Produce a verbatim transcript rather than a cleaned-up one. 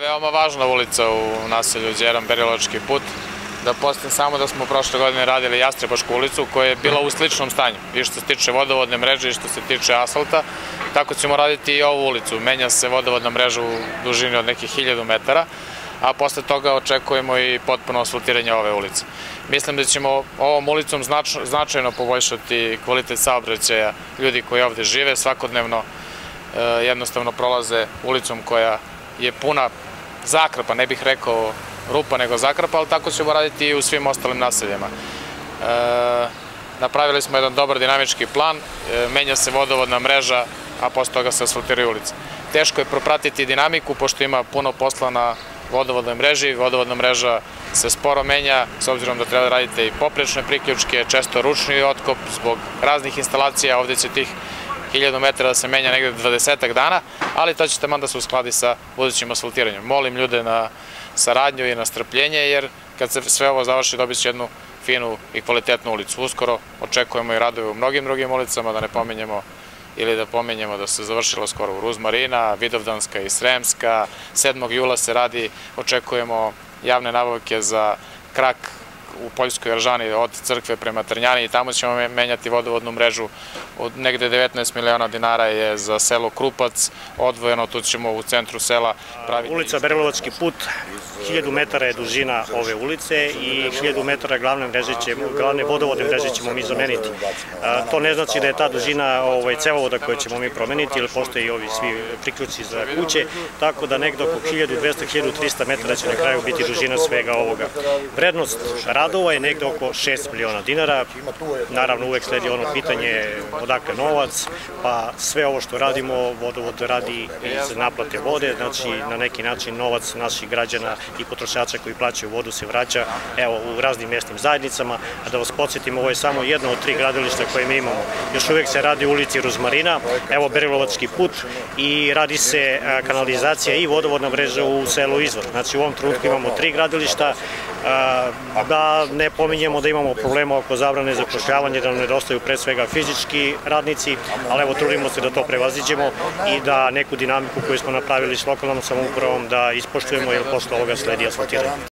veoma važna ulica u naselju Đeram, Berilovački put. Da postavim samo da smo prošle godine radili Jastrebašku ulicu koja je bila u sličnom stanju, i što se tiče vodovodne mreže i što se tiče asfalta. Tako ćemo raditi i ovu ulicu. Menja se vodovodna mreža u dužini od nekih hiljadu metara, a posle toga očekujemo i potpuno asfaltiranje ove ulice. Mislim da ćemo ovom ulicom značajno poboljšati kvalitet saobraćaja ljudi koji ovde žive, svakodnevno jednostavno prolaze ulicom koja je puna zakrpa, ne bih rekao rupa nego zakrpa, ali tako ćemo raditi i u svim ostalim naseljima. Napravili smo jedan dobar dinamički plan, menja se vodovodna mreža, a posle toga se asfaltiraju ulice. Teško je propratiti dinamiku, pošto ima puno posla na vodovodnoj mreži, vodovodna mreža se sporo menja, s obzirom da treba da radite i poprečne priključke, često ručni otkop zbog raznih instalacija, ovde će tih hiljadu metara da se menja negde dvadesetak dana, ali to će taman da se uskladi sa budućim asfaltiranjem. Molim ljude na saradnju i na strpljenje, jer kad se sve ovo završi dobit će jednu finu i kvalitetnu ulicu. Uskoro očekujemo i radove u mnogim drugim ulicama, da ne pominjemo ili da pominjemo da se završilo skoro u Ruzmarina, Vidovdanska i Sremska, sedmog jula se radi, očekujemo javne nabavke za krak u Poljskoj Eržani od crkve prema Trnjani i tamo ćemo menjati vodovodnu mrežu. Od negde devetnaest miliona dinara je za selo Krupac odvojeno, tu ćemo u centru sela praviti. Ulica Berilovački put, hiljadu metara je dužina ove ulice i hiljadu metara glavne vodovodne mreže ćemo mi zameniti. To ne znači da je ta dužina cevovoda koju ćemo mi promeniti, jer postoje i ovi svi priključci za kuće, tako da negde oko hiljadu dvesta do hiljadu trista metara će na kraju biti dužina svega ovoga. Vrednost radova je negde oko šest miliona dinara. Naravno, uvek sledi ono pitanje odakle novac, pa sve ovo što radimo, vodovod radi iz naplate vode, znači na neki način novac naših građana i potrošača koji plaćaju vodu se vraća evo u raznim mjesnim zajednicama. A da vas podsjetim, ovo je samo jedno od tri gradilišta koje mi imamo. Još uvek se radi u ulici Ruzmarina, evo Berilovački put, i radi se kanalizacija i vodovodna mreža u selu Izvor. Znači u ovom trenutku imamo tri gradilišta, da ne pominjemo da imamo problema oko zabrane zapošljavanja, da nam nedostaju pre svega fizički radnici, ali evo trudimo se da to prevaziđemo i da neku dinamiku koju smo napravili s lokalnom samoupravom da ispoštujemo, jer posle ovoga sledi asfaltiranje.